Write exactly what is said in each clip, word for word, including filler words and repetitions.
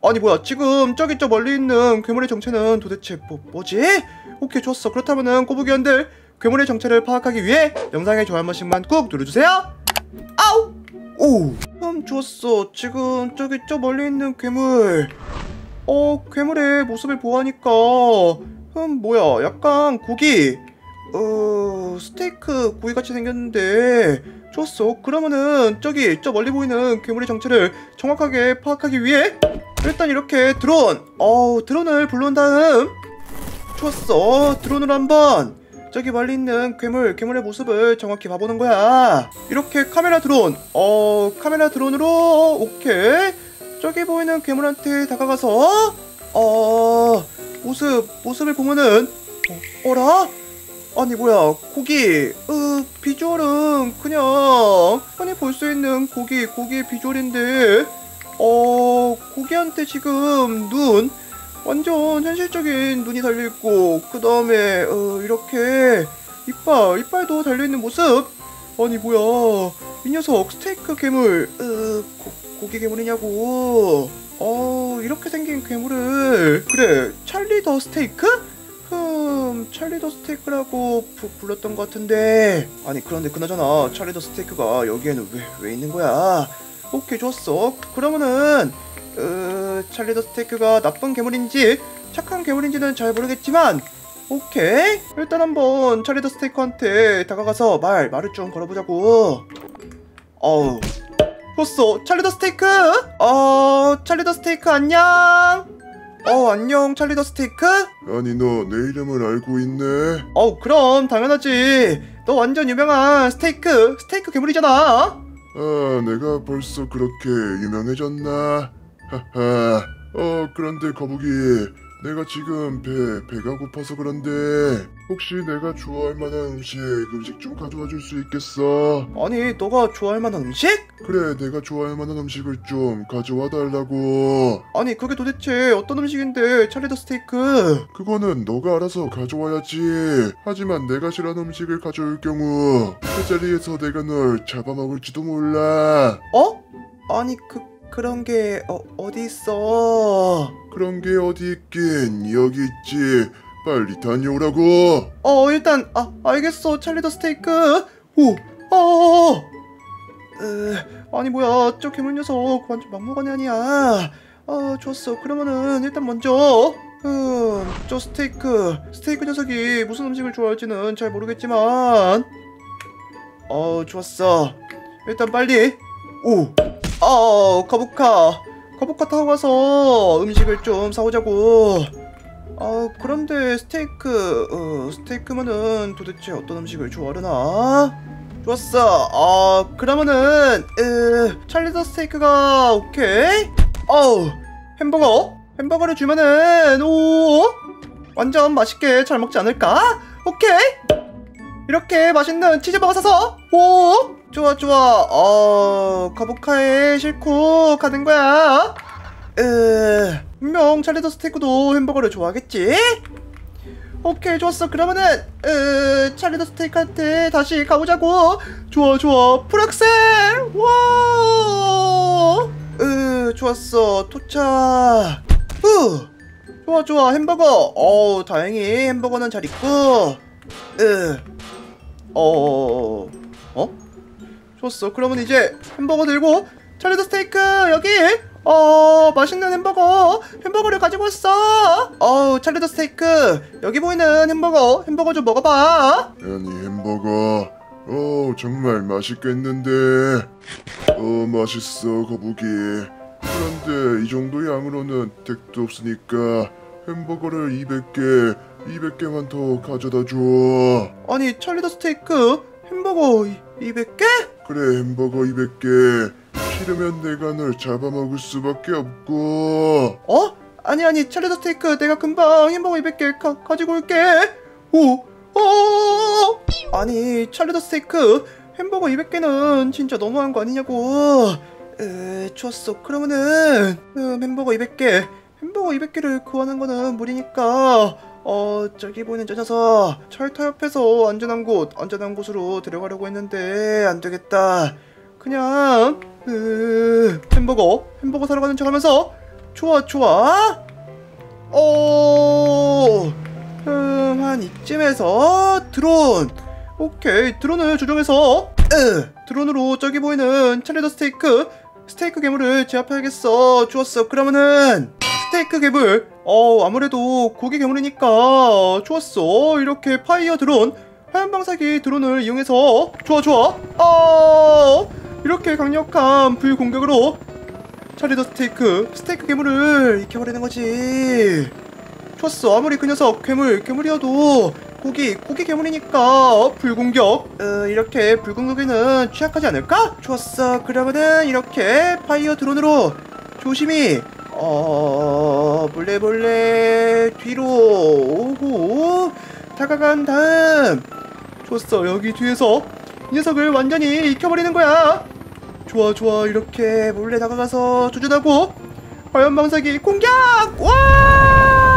아니 뭐야, 지금 저기 저 멀리 있는 괴물의 정체는 도대체 뭐, 뭐지? 오케이, 좋았어. 그렇다면은 꼬부기원들, 괴물의 정체를 파악하기 위해 영상에 좋아요 한 번씩만 꾹 눌러주세요. 아우! 오! 음, 좋았어. 지금 저기 저 멀리 있는 괴물, 어, 괴물의 모습을 보아하니까 음, 뭐야, 약간 고기, 어, 스테이크 고기같이 생겼는데, 좋았어. 그러면은 저기 저 멀리 보이는 괴물의 정체를 정확하게 파악하기 위해 일단 이렇게 드론, 어, 드론을 불러온 다음, 좋았어. 드론으로 한번 저기 멀리 있는 괴물, 괴물의 모습을 정확히 봐보는 거야. 이렇게 카메라 드론, 어, 카메라 드론으로, 오케이. 저기 보이는 괴물한테 다가가서, 어, 모습, 모습을 보면은, 어, 어라? 아니 뭐야, 고기, 으, 비주얼은 그냥 흔히 볼 수 있는 고기, 고기의 비주얼인데, 어, 고기한테 지금 눈, 완전 현실적인 눈이 달려있고, 그 다음에 어, 이렇게 이빨, 이빨도 달려있는 모습. 아니 뭐야, 이 녀석 스테이크 괴물, 으, 고, 고기 괴물이냐고. 어, 이렇게 생긴 괴물을, 그래, 찰리 더 스테이크? 흠, 찰리 더 스테이크라고 부, 불렀던 것 같은데. 아니 그런데 그나저나 찰리 더 스테이크가 여기에는 왜, 왜 있는 거야? 오케이, 좋았어. 그러면은 으, 찰리 더 스테이크가 나쁜 괴물인지 착한 괴물인지는 잘 모르겠지만, 오케이, 일단 한번 찰리 더 스테이크한테 다가가서 말, 말을 좀 걸어보자고. 어우, 좋았어. 찰리 더 스테이크? 어, 찰리 더 스테이크 안녕? 어, 안녕 찰리 더 스테이크? 아니 너 내 이름을 알고 있네? 어, 그럼 당연하지. 너 완전 유명한 스테이크, 스테이크 괴물이잖아. 아, 내가 벌써 그렇게 유명해졌나? 하하. 어, 그런데 거북이, 내가 지금 배, 배가 고파서 그런데 혹시 내가 좋아할 만한 음식, 음식 좀 가져와 줄 수 있겠어? 아니, 너가 좋아할 만한 음식? 그래, 내가 좋아할 만한 음식을 좀 가져와 달라고. 아니, 그게 도대체 어떤 음식인데, 찰리 더 스테이크? 그거는 너가 알아서 가져와야지. 하지만 내가 싫어하는 음식을 가져올 경우 그 자리에서 내가 널 잡아먹을지도 몰라. 어? 아니, 그, 그런 게 어, 어디 있어? 그런 게 어디 있긴, 여기 있지. 빨리 다녀오라고. 어, 일단 아, 알겠어. 찰리 더 스테이크. 오, 어, 으, 아니 뭐야, 저 괴물 녀석 완전 막무가내 아니야. 어, 좋았어. 그러면은 일단 먼저 음, 저 스테이크 스테이크 녀석이 무슨 음식을 좋아할지는 잘 모르겠지만, 어, 좋았어. 일단 빨리, 오, 어, 거북카 거북카 타고 가서 음식을 좀 사오자고. 아, 그런데 스테이크, 어, 스테이크면은 도대체 어떤 음식을 좋아하려나? 좋았어. 아, 그러면은 으, 찰리 더 스테이크가 오케이. 어우, 햄버거 햄버거를 주면은, 오, 완전 맛있게 잘 먹지 않을까? 오케이, 이렇게 맛있는 치즈버거 사서, 오, 좋아 좋아. 어, 거북카에 싣고 가는 거야. 으, 분명 찰리 더 스테이크도 햄버거를 좋아하겠지? 오케이, 좋았어. 그러면은 으, 찰리 더 스테이크한테 다시 가보자고. 좋아 좋아. 풀악셀. 와. 으, 좋았어. 도착. 후. 좋아 좋아. 햄버거. 어우, 다행히 햄버거는 잘 있고. 으. 어. 어? 좋았어. 그러면 이제 햄버거 들고 찰리 더 스테이크 여기, 어, 맛있는 햄버거 햄버거를 가지고 왔어. 어우, 찰리 더 스테이크, 여기 보이는 햄버거 햄버거 좀 먹어봐. 아니 햄버거, 어 정말 맛있겠는데. 어, 맛있어 거북이. 그런데 이 정도 양으로는 택도 없으니까 햄버거를 이백 개 이백 개만 더 가져다 줘. 아니, 찰리 더 스테이크 햄버거 이백 개? 그래, 햄버거 이백 개. 싫으면 내가 널 잡아먹을 수밖에 없고. 어? 아니 아니, 찰리 더 스테이크, 내가 금방 햄버거 이백 개 가, 가지고 올게. 오, 어, 아니 찰리 더 스테이크, 햄버거 이백 개는 진짜 너무한 거 아니냐고. 에, 좋았어. 그러면은 음, 햄버거 이백 개 햄버거 이백 개를 구하는 거는 무리니까, 어, 저기 보이는 저 녀석 철터 옆에서 안전한 곳, 안전한 곳으로 데려가려고 했는데 안 되겠다. 그냥 으, 햄버거 햄버거 사러 가는 척하면서 좋아 좋아. 어, 음, 한 이쯤에서 드론. 오케이, 드론을 조정해서 으, 드론으로 저기 보이는 찰리더 스테이크 스테이크 괴물을 제압해야겠어. 좋았어. 그러면은 스테이크 괴물, 어 아무래도 고기 괴물이니까 좋았어. 이렇게 파이어 드론, 화염 방사기 드론을 이용해서 좋아 좋아. 어, 이렇게 강력한 불 공격으로 찰리더 스테이크 스테이크 괴물을 익혀버리는 거지. 좋았어. 아무리 그 녀석 괴물 괴물이어도 고기 고기 괴물이니까 불공격, 어, 이렇게 불공격에는 취약하지 않을까? 좋았어. 그러면은 이렇게 파이어 드론으로 조심히 어 몰래 몰래 뒤로 오고 다가간 다음, 좋았어. 여기 뒤에서 이 녀석을 완전히 익혀버리는 거야. 좋아 좋아. 이렇게 몰래 다가가서 조준하고 화염 방사기 공격. 와!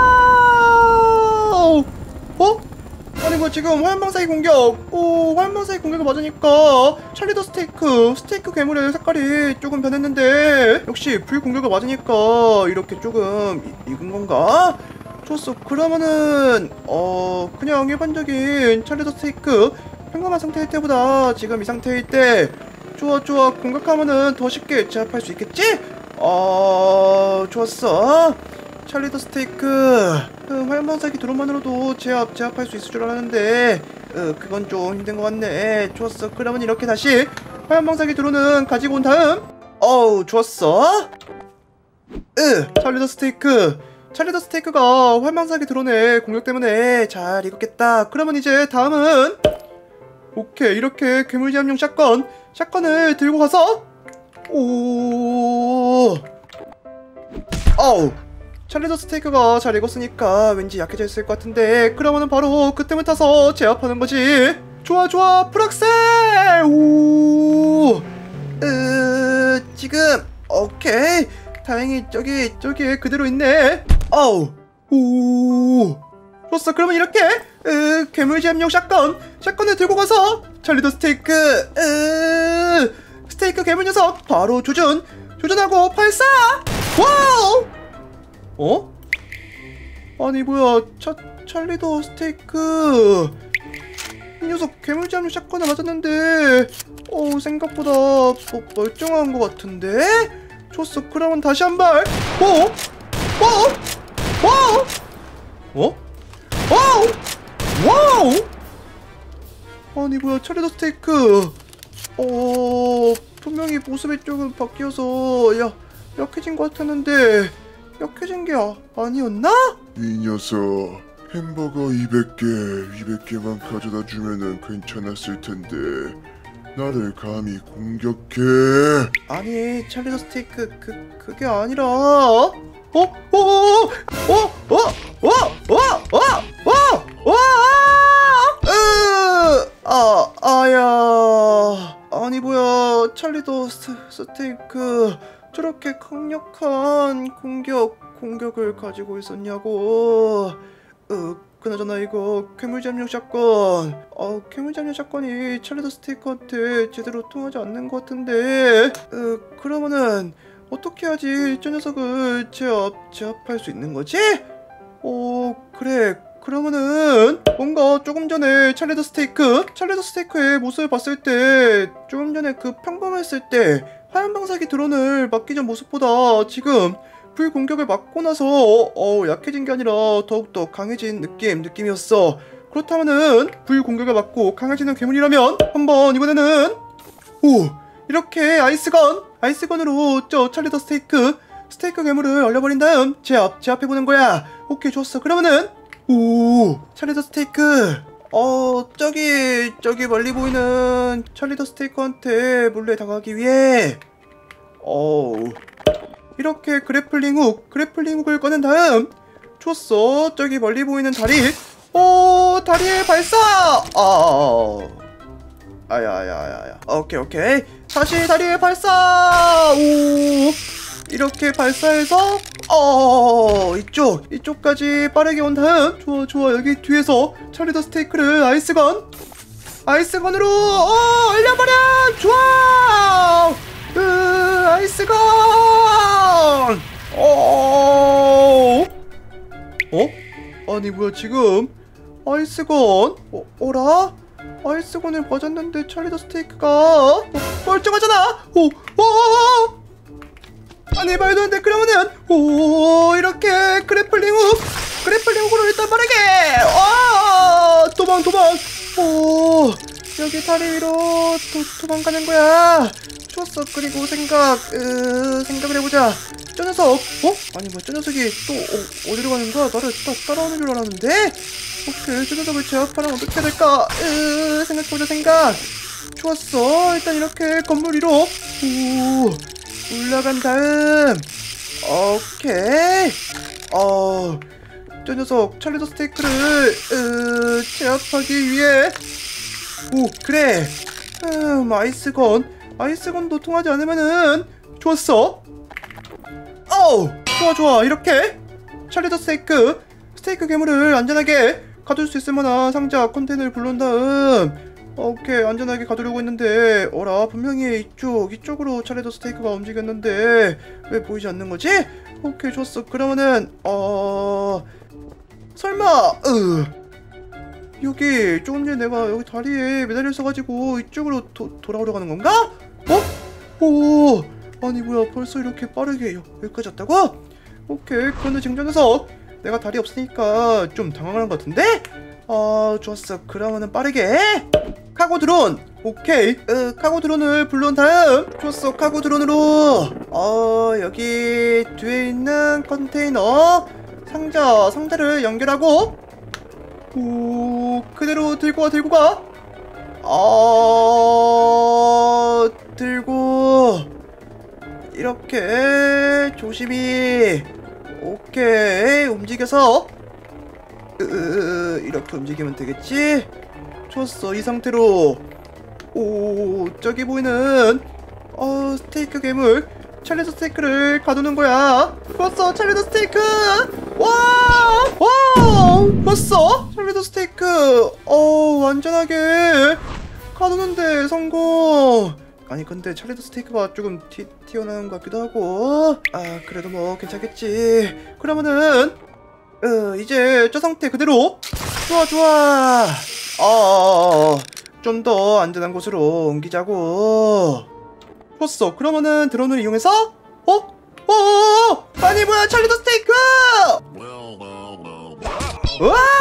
어? 아니 뭐 지금 화염방사기 공격, 오 화염방사기 공격을 맞으니까 찰리더 스테이크 스테이크 괴물의 색깔이 조금 변했는데, 역시 불 공격을 맞으니까 이렇게 조금 이, 익은 건가? 좋았어. 그러면은 어 그냥 일반적인 찰리더 스테이크 평범한 상태일 때보다 지금 이 상태일 때 좋아 좋아. 공격하면은 더 쉽게 제압할 수 있겠지? 어 좋았어. 찰리더 스테이크, 음, 화염방사기 드론만으로도 제압, 제압할 수 있을 줄 알았는데 어, 그건 좀 힘든 것 같네. 좋았어. 그러면 이렇게 다시 화염방사기 드론은 가지고 온 다음, 어우 좋았어. 으, 찰리더 스테이크 찰리더 스테이크가 화염방사기 드론의 공격 때문에 잘 익었겠다. 그러면 이제 다음은 오케이, 이렇게 괴물 제압용 샷건 샷건을 들고 가서 오 어우, 찰리더 스테이크가 잘 익었으니까 왠지 약해져 있을 것 같은데, 그러면은 바로 그때만 타서 제압하는 거지. 좋아 좋아. 풀악셀. 오, 으, 지금 오케이. 다행히 저기 저기에 그대로 있네. 어우, 오, 좋았어. 그러면 이렇게 으, 괴물 제압용 샷건 샷건을 들고 가서 찰리더 스테이크 으, 스테이크 괴물 녀석 바로 조준 조준하고 발사. 와우. 어? 아니 뭐야, 차, 찰리더 스테이크 이 녀석 괴물 제압용 샷건을 맞았는데 어 생각보다 뭐 멀쩡한 것 같은데? 좋았어. 그러면 다시 한 발. 어? 어? 어? 어? 와우! 와우! 아니 뭐야, 찰리더 스테이크 어 분명히 모습이 조금 바뀌어서 야 약해진 것 같았는데 약해진 게 아, 아니었나? 이 녀석, 햄버거 이백 개, 이백 개만 가져다 주면은 괜찮았을 텐데 나를 감히 공격해. 아니 찰리더 스테이크 그 그게 아니라 어? 어? 어? 어? 어? 어? 어? 어? 어? 으! 아, 아야. 아니 뭐야, 찰리더 스, 스테이크 저렇게 강력한 공격 공격을 가지고 있었냐고. 으, 그나저나 이거 괴물 잠룡 샷건, 어 괴물 잠룡 샷건이 찰리더 스테이크한테 제대로 통하지 않는 것 같은데, 으, 그러면은 어떻게 하지 저 녀석을 제압 제압할 수 있는 거지? 어 그래. 그러면은 뭔가 조금 전에 찰리더 스테이크 찰리더 스테이크의 모습을 봤을 때 조금 전에 그 평범했을 때 화염방사기 드론을 맞기 전 모습보다 지금 불 공격을 맞고 나서 어 약해진 게 아니라 더욱더 강해진 느낌 느낌이었어. 그렇다면은 불 공격을 맞고 강해지는 괴물이라면 한번 이번에는 오 이렇게 아이스건 아이스건으로 저 찰리더 스테이크 스테이크 괴물을 얼려버린 다음 제압 제압해보는 거야. 오케이, 좋았어. 그러면은 오 찰리더 스테이크 어 저기 저기 멀리 보이는 찰리더 스테이크한테 몰래 다가가기 위해 어우 이렇게 그래플링 훅 그래플링 훅을 꺼낸 다음, 좋았어. 저기 멀리 보이는 다리 오 다리에 발사. 아 아야야야야. 오케이 오케이. 다시 다리에 발사. 오 이렇게 발사해서 어 이쪽 이쪽까지 빠르게 온 다음, 좋아 좋아. 여기 뒤에서 찰리더 스테이크를 아이스건 아이스건으로 어 얼려버려. 좋아. 으 아이스건 어? 어? 아니 뭐야 지금 아이스건 어, 어라? 아이스건을 맞았는데 찰리 더 스테이크가 어, 멀쩡하잖아. 오, 오, 아니 말도 안 돼. 그러면은 오 이렇게 그래플링 훅 그래플링 훅으로 일단 빠르게 와 도망 도망. 오 여기 다리 위로 도, 도망가는 거야. 좋았어. 그리고 생각 으, 생각을 해보자. 저 녀석 어? 아니 뭐야 저 녀석이 또 어, 어디로 가는 거야? 나를 따, 따라오는 줄 알았는데. 오케이 저 녀석을 제압하면 어떻게 해야 될까? 으, 생각해보자 생각. 좋았어. 일단 이렇게 건물 위로 오 올라간 다음 오케이 어, 저 녀석 찰리 더 스테이크를 으, 제압하기 위해 오 그래 음, 아이스건 아이스건도 통하지 않으면은 좋았어. 어우 좋아 좋아. 이렇게 찰리 더 스테이크 스테이크 괴물을 안전하게 가둘 수 있을 만한 상자 컨테이너를 불러온 다음 오케이 안전하게 가두려고 했는데 어라 분명히 이쪽 이쪽으로 찰리 더 스테이크가 움직였는데 왜 보이지 않는 거지? 오케이 좋았어. 그러면은 어 설마 으 여기 조금 전에 내가 여기 다리에 매달려 있어가지고 이쪽으로 도, 돌아오려고 하는 건가? 어? 오 아니 뭐야 벌써 이렇게 빠르게 여, 여기까지 왔다고? 오케이 그런데 지금 저 녀석 내가 다리 없으니까 좀 당황한 것 같은데? 아 좋았어. 그러면은 빠르게 카고 드론 오케이 으, 카고 드론을 불러온 다음 좋았어. 카고 드론으로 어 여기 뒤에 있는 컨테이너 상자 상자를 연결하고 오 그대로 들고 가 들고 가 어 들고 이렇게 조심히 오케이 움직여서 으, 이렇게 움직이면 되겠지? 좋았어. 이 상태로 오 저기 보이는 어 스테이크 괴물 찰리 더 스테이크를 가두는 거야. 좋았어. 찰리 더 스테이크 와와 좋았어. 찰리 더 스테이크 어 안전하게 가두는데 성공. 아니 근데 찰리 더 스테이크가 조금 튀, 튀어나온 것 같기도 하고 아 그래도 뭐 괜찮겠지. 그러면은 어, 이제 저 상태 그대로 좋아 좋아 어, 좀 더 안전한 곳으로 옮기자고. 좋았어. 그러면은 드론을 이용해서 어? 어? 아니 뭐야 찰리 더 스테이크 우와